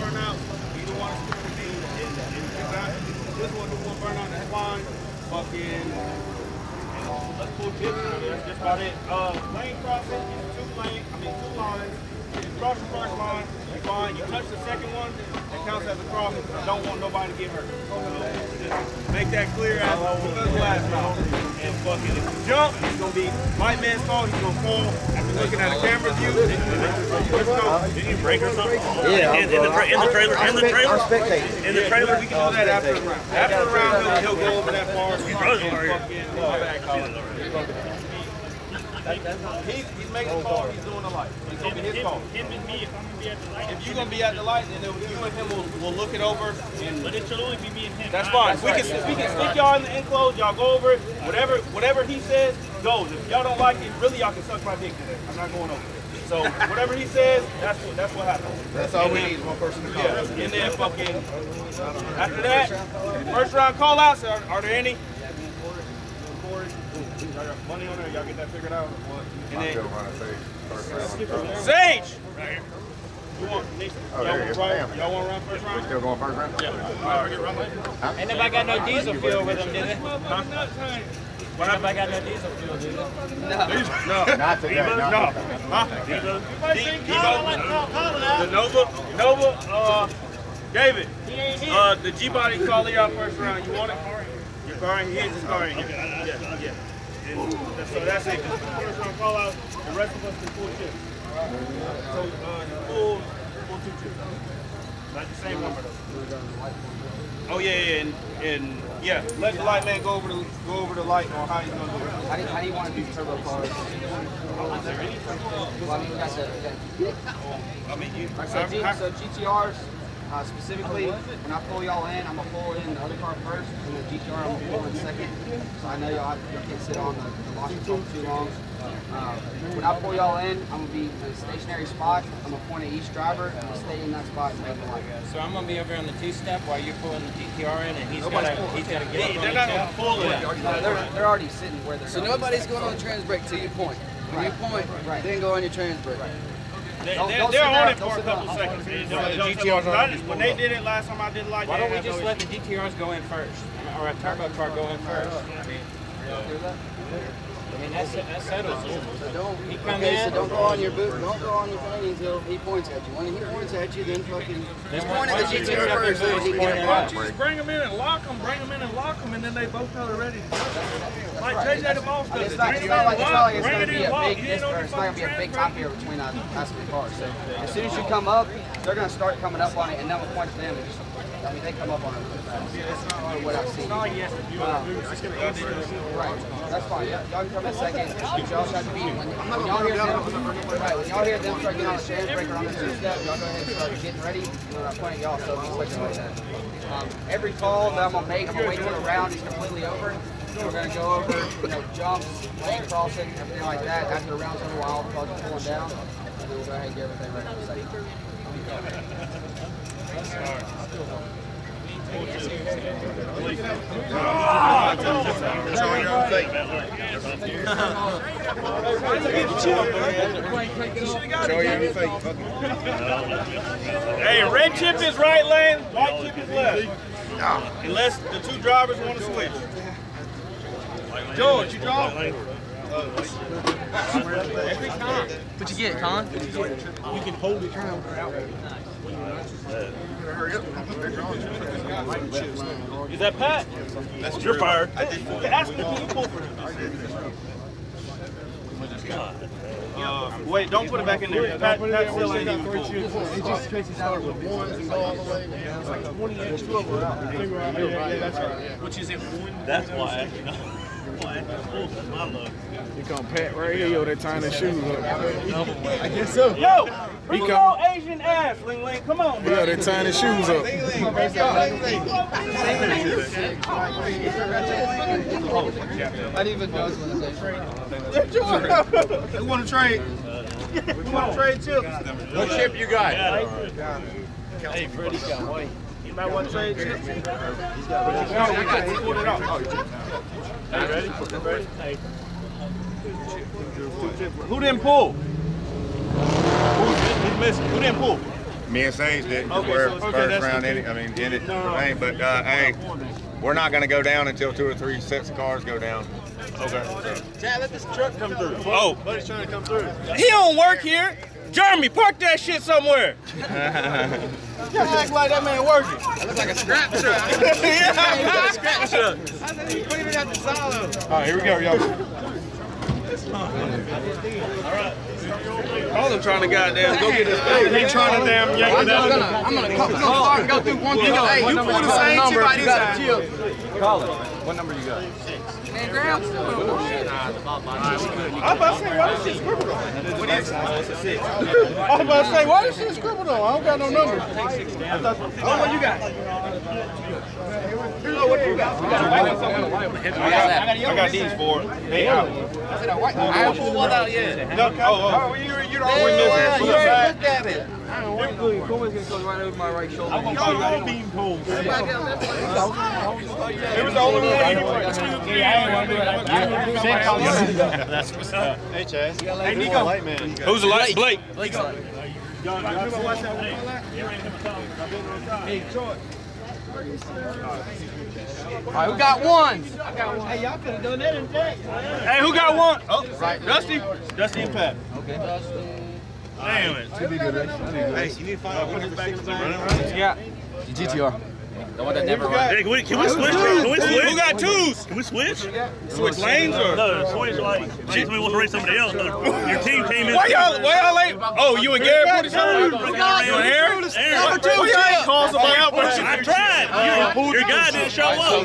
burn out. Either one is good to me. This one who will burn out, that's fine. Fucking, let's pull chips. That's just about it. Lane crossing is two lines. You cross the first line, you're fine. You touch the second one, it counts as a cross. I don't want nobody to get hurt. Just make that clear as the last round. And fucking, if you jump, it's gonna be white man's fault. He's gonna fall after looking at a camera view. Did you break or something? Yeah. In the trailer. I'm spectating. In the trailer, we can do that after the round. After the round, he'll go over that bar. He's making the call. He's doing the light. It's gonna be his call. Him and me, if I'm gonna be at the light. If you're gonna be at the light, then you and him will look it over. But it should only be me and him. That's fine. We can stick y'all in the enclosed. Y'all go over it. Whatever he says goes. If y'all don't like it, really y'all can suck my dick today. I'm not going over it. So whatever he says, that's what happens. That's all we need is one person to call. Yeah. And then fucking after that, first round call outs. Are there any? Money on there, y'all get that figured out? And then, Sage! Right here. Y'all want to run first round? We still going first round? Yeah. All right, get run later. Ain't nobody got no diesel fuel with them, did they? What Nobody got no diesel fuel, did they? No. Not today. No. Huh? The Nova, David, the G-Body calling y'all first round. You want it? Your car ain't here, his car ain't here. Yeah. So that's it. First round call out, the rest of us can pull chips. So pull 2 chips. Not the same number though. Oh yeah, and yeah, let the light man go over the light on how he's gonna do it. How do you want to do turbo cars? Well, I mean, we got the, so GTRs, specifically, when I pull y'all in, I'm going to pull in the other car first, and the GTR I'm going to pull in second. So I know y'all can't sit on the launch control for too long. When I pull y'all in, I'm going to be in a stationary spot. I'm going to point at each driver, and I'll stay in that spot and make the light. So I'm gonna be over on the two-step while you're pulling the GTR in, and he's gotta get up on They're not going to pull it. They're already sitting where they're So nobody's going on the trans brake till you point. When you point, then go on your trans brake. They're on it for a couple seconds. When they did it last time I did it like why don't we just let the GTRs go in first? Or a turbo car go in first? I mean, that settles it. So don't go on your boot. Don't go on your thing until he points at you. When he points at you, then fucking just point at the GTR first so he can get a punch. Just bring them in and lock them, and then they both know they're ready to go. Like JJ the Boss does. It's not like it's going to be a big time here between us and the cars. So as soon as you come up, they're going to start coming up on it, and then we'll point to them. I mean, they come up on it really fast. What I've seen. Right. That's fine. Y'all can come in second. Y'all have to be. When y'all hear them start getting on the trans breaker on the two-step, y'all go ahead and start getting ready. When I point at y'all, so it's like that. Every call that I'm going to make, I'm going to wait till the round is completely over. We're going to go over, jumps, lane crossing, everything like that. After the round's over, I'll call you pulling down, and then we'll go ahead and get everything ready for the second. Hey, red chip is right lane, white chip is left. Unless the two drivers want to switch. George, you draw? What'd you get, Con? You can hold it. Is that Pat? That's your fired. Ask me, can you pull for him? Wait, don't put it back in there. Pat still ain't even pull. It just traces out with ones and go all the way. It's like 20 inch 12 Yeah, that's right. Which is it one? That's why. That's my look. You come Pat right here, yo, that tying his shoes up. I guess so. Yo! He come Asian ass, Ling Ling. Come on, bro. Yeah, they tying his shoes up. I didn't even know when I Who want to trade? Who want to trade chips? What chip you got? Hey, Freddie got white. You might want to trade chips. Pull it off. Ready? Who didn't pull? He's missing. Who didn't pull? Me and Sage didn't. We're first round in it. I mean, in it. But hey, we're not going to go down until 2 or 3 sets of cars go down. Okay. Chad, let this truck come through. Oh. Buddy's trying to come through. He don't work here. Jeremy, park that shit somewhere. You act like that man working. That looks like a scrap truck. Yeah, scratch truck. I said he put even at the silo. All right, here we go, y'all. Call him trying to goddamn go get his thing. He trying to damn yank it out. I'm gonna start and go through one thing. Hey, You pull the same shit by this side. Call it. What number you got? man, Graham still I'm about to say, why this shit scribbled on? What is it? It's a 6. I was about to say, why this shit scribbled on? I don't got no number. Oh, what you got? What you got? I got these 4. They out. I haven't pulled one out yet. No, oh, you don't always miss it. You already looked at it. Right over my right shoulder. Y'all all bean poles. It was the only one anyway. That's what's up. Hey, Chaz. Hey, Nico. Light man. Who's the light? Blake. Hey, Troy. All right, who got one? Hey, y'all could have done that in day. Hey, who got one? Oh, Right. Dusty. Dusty and Pat. Okay. Damn it. Hey, you need to find out what his back is running. Yeah. GTR. The one that never runs. Hey, can we switch? Can we switch? Who got 2s? Can we switch? Switch lanes or? No, switch lanes. Shit, we want to race somebody else. Your team came in. Why y'all ain't? Oh, you and Garrett put each other? You and Aaron? Why y'all ain't call somebody out? I tried. Your guy didn't show up.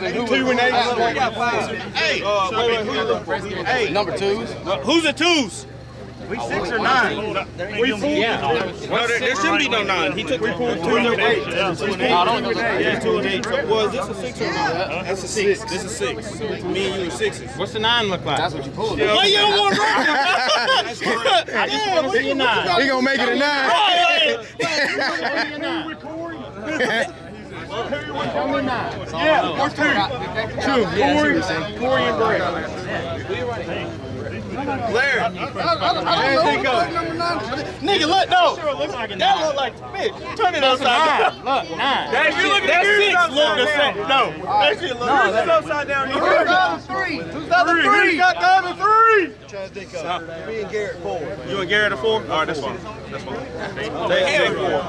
Hey, Hey, number 2s. who's the 2s? We 6 or 9. We pulled. No, there shouldn't be no 9. He took 2 and 8. Yeah, 2 and 8. So, was this a 6 or 9? That's a 6. This is 6. So me and you are 6s. What's the 9 look like? That's what you pulled. Why you don't want to rock I just want to see a 9. He gonna make it a 9. Yeah, what's 2? 2. Corey and Brett. Larry. Nigga, look, no. That look like bitch. Turn it upside down. Look, 9. That 6 look the same. No. That shit look upside down. Who's got the 3? Who's got the 3? Who's got the other 3? Me and Garrett 4. You and Garrett are 4? All right, that's fine. That's fine. They 4.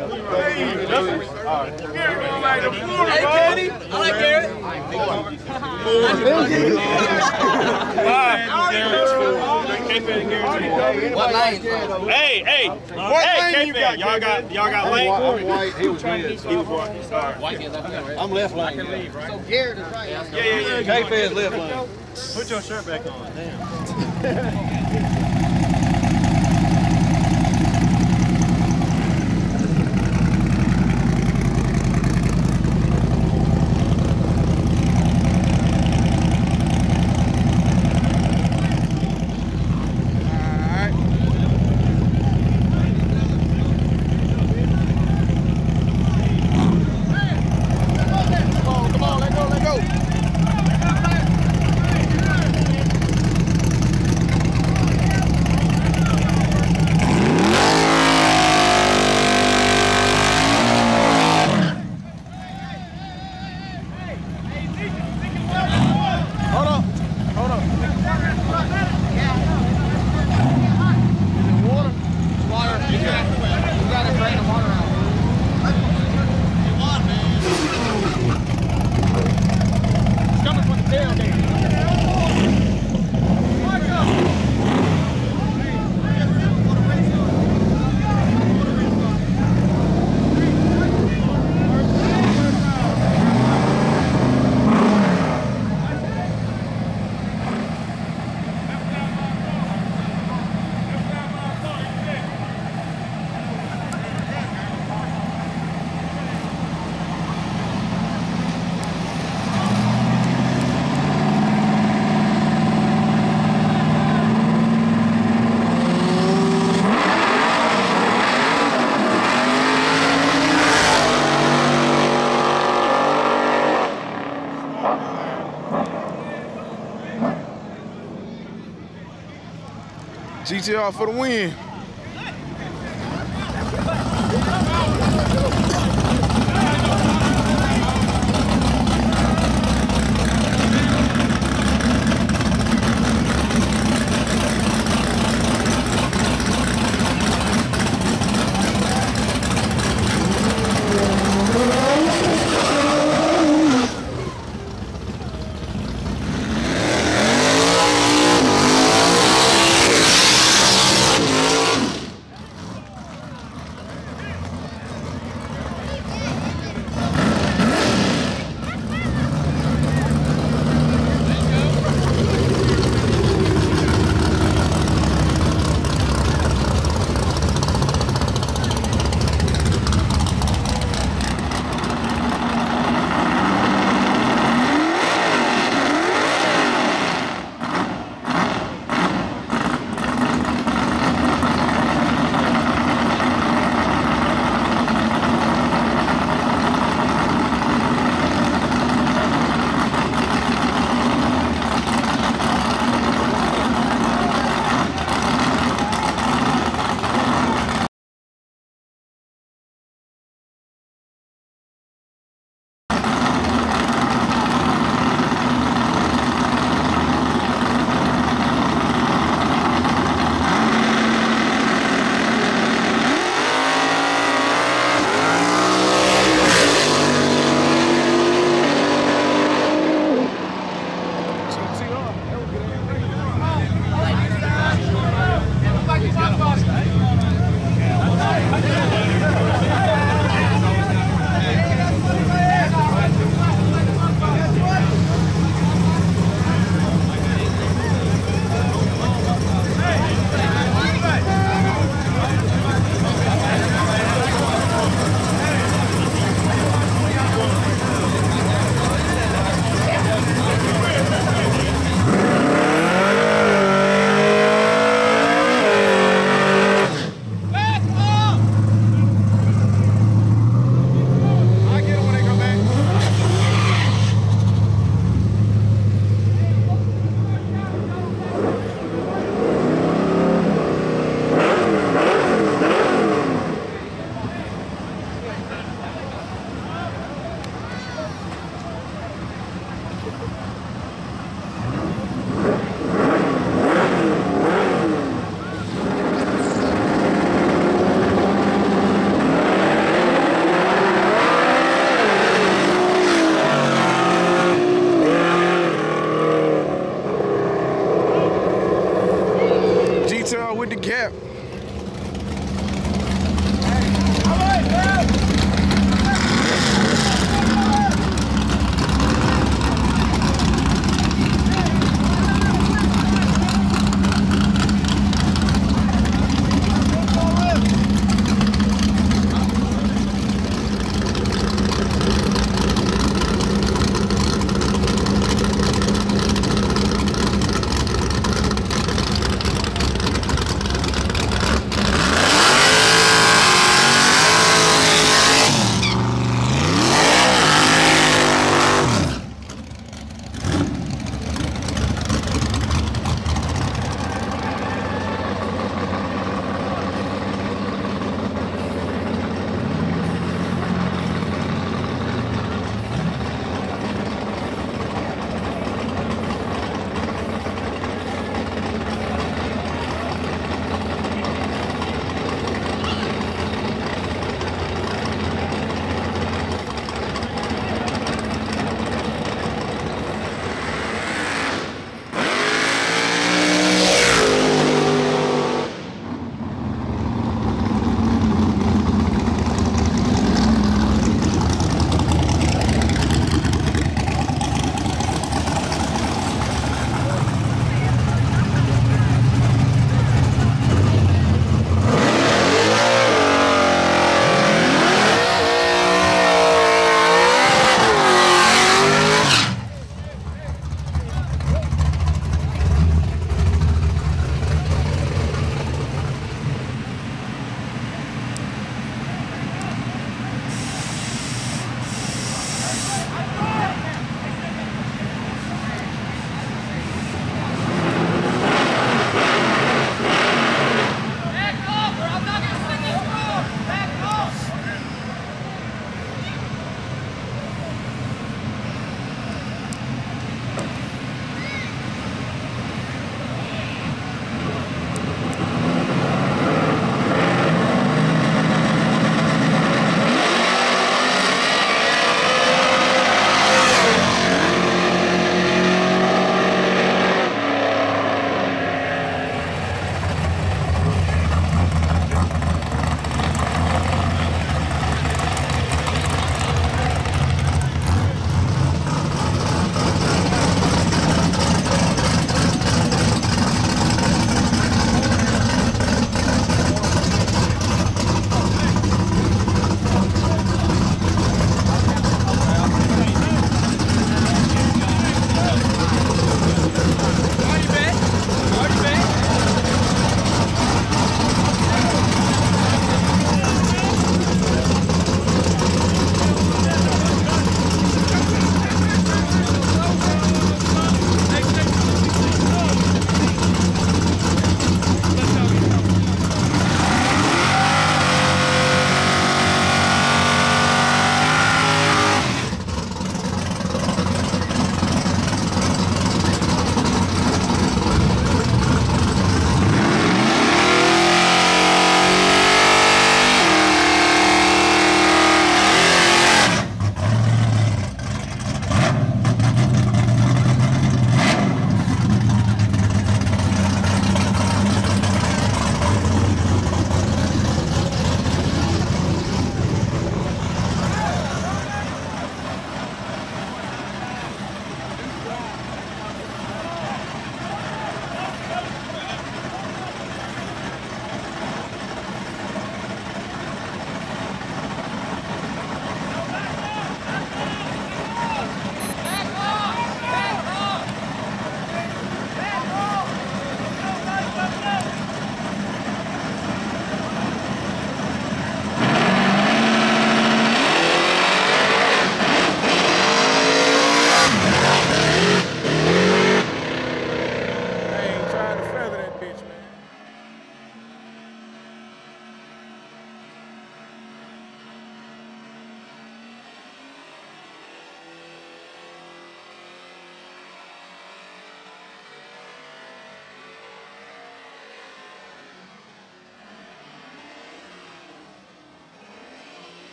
Hey, Kenny. I like Garrett. 5. What lane? Hey, K-Fan, y'all got lane? White. He was red. He was white. Sorry. I'm left lane. So Garrett is right. Yeah. K-Fed's left lane. Put your shirt back on. Damn. GTR for the win.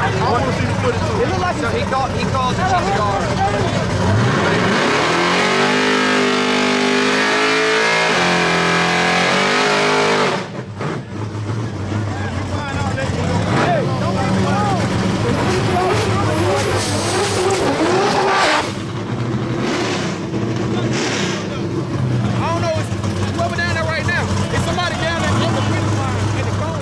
I want to see the footage too. It looked like so he called the cheese car. I don't know. It's whoever down there right now. It's somebody down there on the finish line at the cone.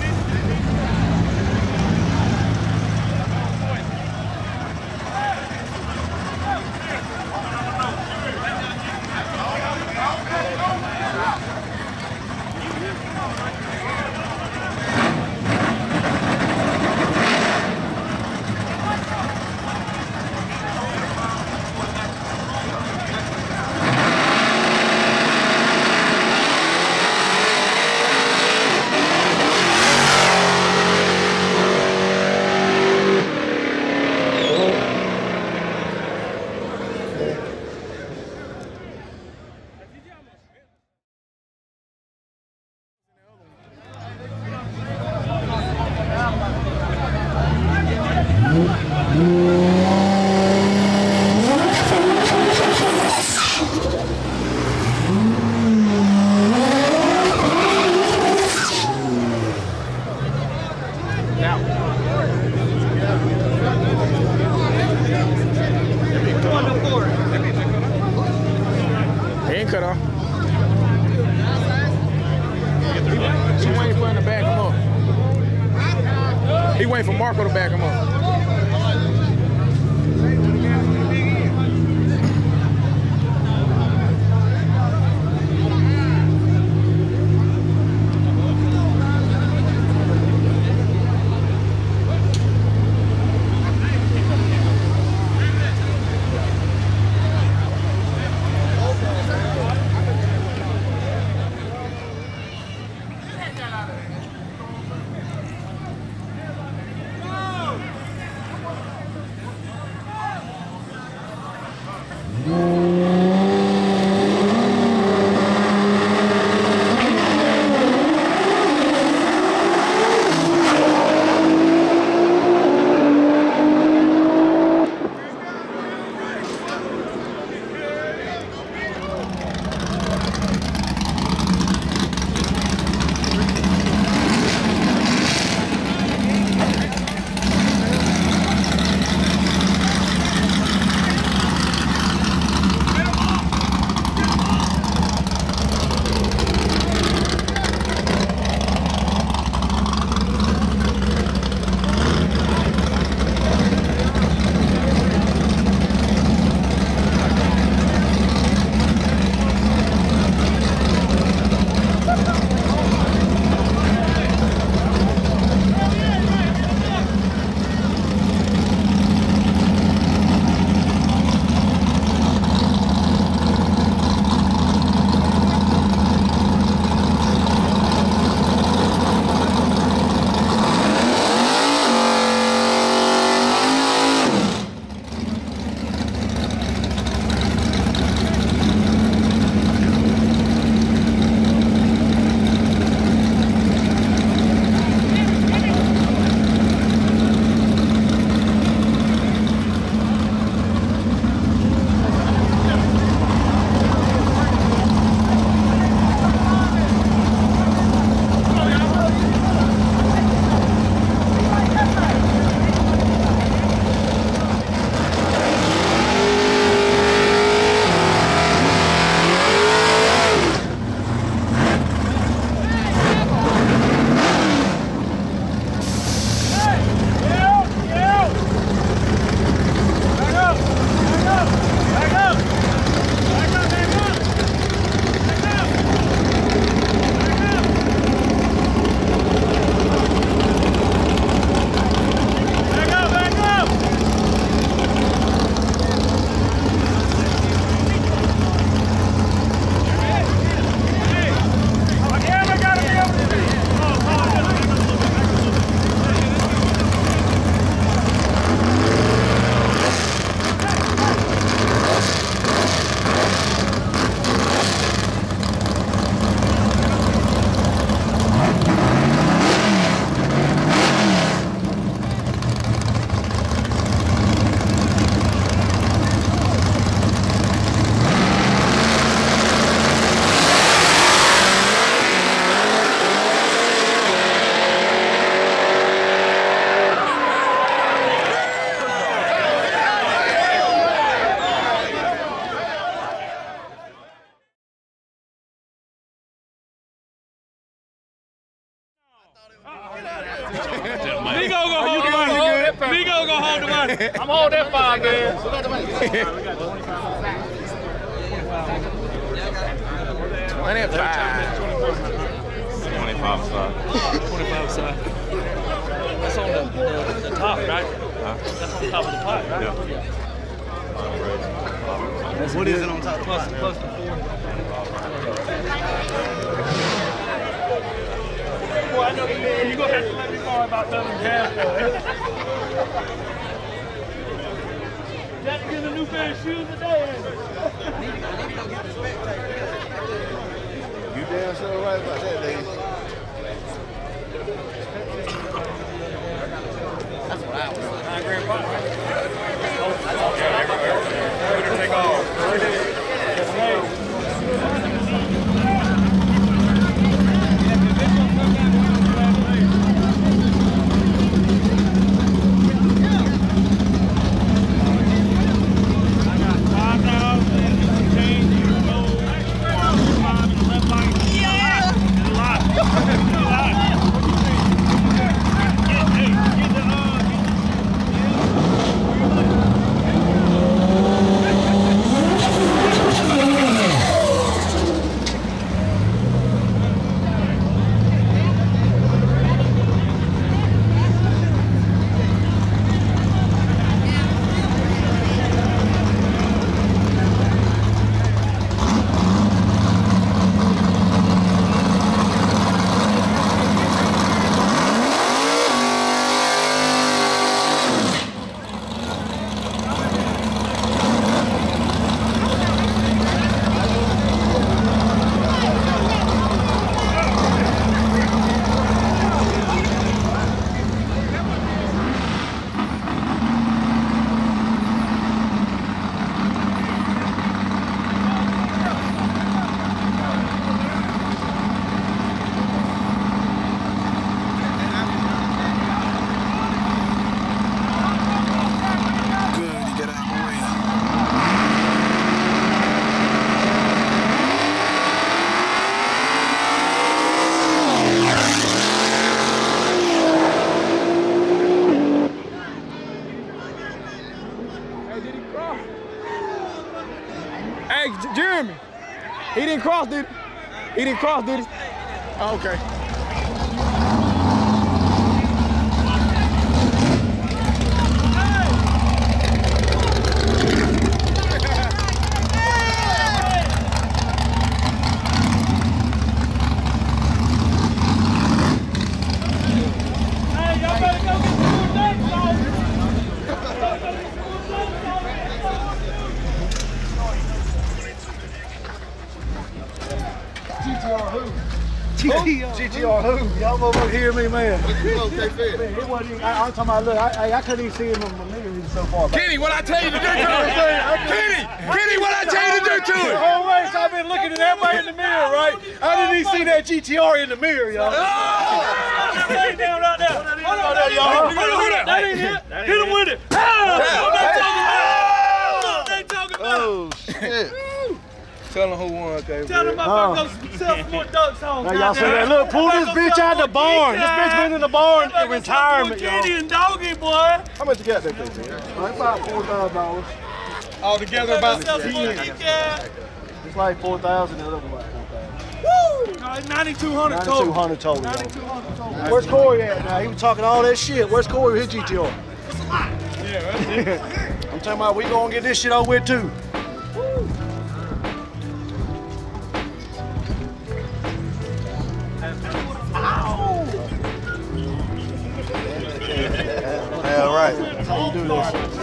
He ain't cut off. He waiting for him to back him up. He waiting for Marco to back him up. Migo gonna hold the money. I'm holding that 5, man. Who got the money? 25. 25 side. 25 side. That's on the top, right? That's on top of the pot, right? Yeah. What is it on top? Plus the 4. Boy, I know you're gonna have to let me know about nothing gas, boy. Just get a new pair of shoes today. You damn sure right about that, Dave. That's what I was saying. Take off. Hey, Jeremy, he didn't cross, did he? He didn't cross, did he? Okay. GTR who? Y'all motherfuckers hear me, man. Okay, fair. Man, it wasn't even, I'm talking about, look, I couldn't even see him in my mirror so far back. Kenny, what I tell you to do to it? Kenny, what I tell you to do to The it? whole race, I've been looking at everybody in the mirror, right? I didn't even see that GTR in the mirror, y'all. Lay down right there. Hold on there, y'all. That ain't it. Hit him with it. They talking about. Oh, shit. Tell him who won, okay? Tell them I'm gonna go sell some more ducks on. Now y'all say that. Look, pull this bitch out the barn. This bitch been in the barn in retirement, y'all. Kitty and doggy, boy. How much you got that thing, man? About $4,000. All together about 10. It's like 4,000. The other one like 4,000. Woo! No, it's 9,200 total. 9,200 total. 9,200 total. Where's Corey at now? He was talking all that shit. Where's Corey with his GTR? That's a lot. Yeah, that's it. I'm talking about we gonna get this shit over with too. Yeah, right. That's how you do this.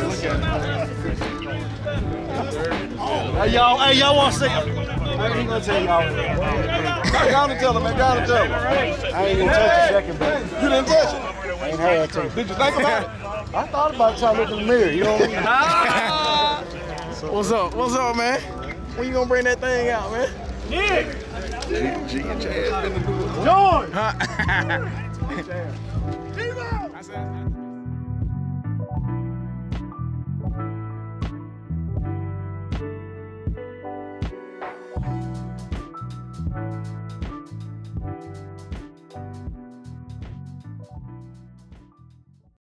Hey y'all want to see? I ain't gonna tell y'all. Go on and tell him, man. Go on and tell him. I ain't gonna touch the second bag. You didn't touch it. I ain't had to. Did you think about it? I thought about it till I looked in the mirror. You know what I mean? What's up? What's up, man? When you gonna bring that thing out, man? Yeah. G and Chad finna do it. George. I said.